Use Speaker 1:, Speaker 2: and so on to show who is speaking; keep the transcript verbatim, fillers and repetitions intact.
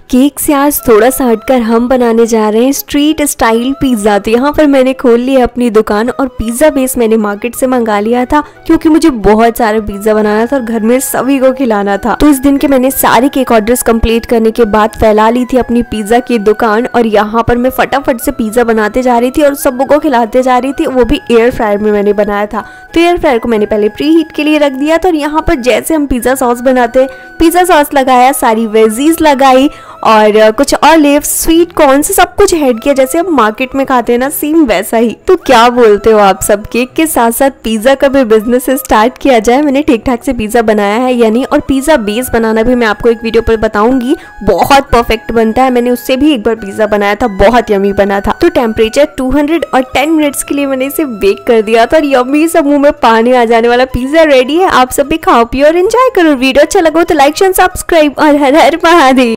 Speaker 1: Cake से आज थोड़ा सा हटकर हम बनाने जा रहे हैं स्ट्रीट स्टाइल पिज्जा। तो यहाँ पर मैंने खोल लिया अपनी दुकान और पिज्जा बेस मैंने मार्केट से मंगा लिया था क्योंकि मुझे बहुत सारा पिज्जा बनाना था और घर में सभी को खिलाना था। तो इस दिन के मैंने सारे केक ऑर्डर्स कंप्लीट करने के बाद फैला ली थी अपनी पिज्जा की दुकान और यहाँ पर मैं फटाफट से पिज्जा बनाते जा रही थी और सबको खिलाते जा रही थी, वो भी एयर फ्रायर में मैंने बनाया था। तो एयर फ्रायर को मैंने पहले प्री हीट के लिए रख दिया था और यहाँ पर जैसे हम पिज्जा सॉस बनाते हैं पिज्जा सॉस लगाया, सारी वेजीज लगाई और कुछ और लेव्स, स्वीट कॉर्न से सब कुछ ऐड किया जैसे हम मार्केट में खाते हैं ना, सेम वैसा ही। तो क्या बोलते हो आप सब, केक के साथ साथ पिज्जा का भी बिजनेस स्टार्ट किया जाए? मैंने ठीक ठाक से पिज्जा बनाया है या नहीं, और पिज्जा बेस बनाना भी मैं आपको एक वीडियो पर बताऊंगी, बहुत परफेक्ट बनता है। मैंने उससे भी एक बार पिज्जा बनाया था, बहुत यमी बना था। तो टेम्परेचर टू हंड्रेड और टेन मिनट्स के लिए मैंने इसे बेक कर दिया था और यमी सब मुंह में पानी आ जाने वाला पिज्जा रेडी है। आप सब भी खाओ पियो और एंजॉय करो। वीडियो अच्छा लगा तो लाइक शेयर सब्सक्राइब और हर हर महादेव।